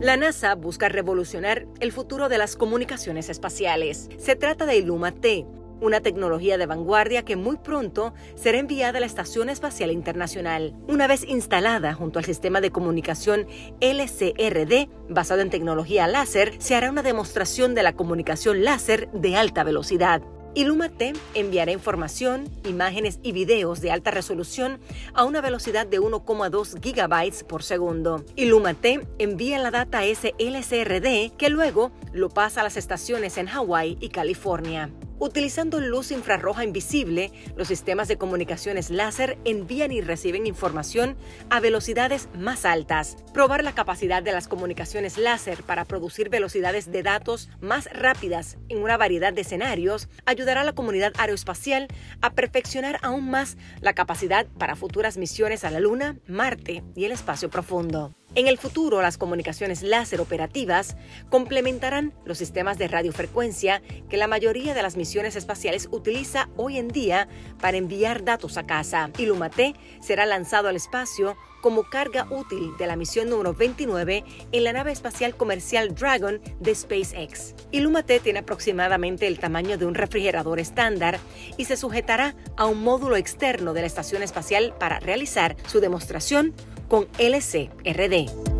La NASA busca revolucionar el futuro de las comunicaciones espaciales. Se trata de ILLUMA-T, una tecnología de vanguardia que muy pronto será enviada a la Estación Espacial Internacional. Una vez instalada junto al sistema de comunicación LCRD, basado en tecnología láser, se hará una demostración de la comunicación láser de alta velocidad. ILLUMA-T enviará información, imágenes y videos de alta resolución a una velocidad de 1,2 gigabytes por segundo. ILLUMA-T envía la data a ese LCRD que luego lo pasa a las estaciones en Hawái y California. Utilizando luz infrarroja invisible, los sistemas de comunicaciones láser envían y reciben información a velocidades más altas. Probar la capacidad de las comunicaciones láser para producir velocidades de datos más rápidas en una variedad de escenarios ayudará a la comunidad aeroespacial a perfeccionar aún más la capacidad para futuras misiones a la Luna, Marte y el espacio profundo. En el futuro, las comunicaciones láser operativas complementarán los sistemas de radiofrecuencia que la mayoría de las misiones espaciales utiliza hoy en día para enviar datos a casa. ILLUMA-T será lanzado al espacio como carga útil de la misión número 29 en la nave espacial comercial Dragon de SpaceX. ILLUMA-T tiene aproximadamente el tamaño de un refrigerador estándar y se sujetará a un módulo externo de la estación espacial para realizar su demostración con LCRD.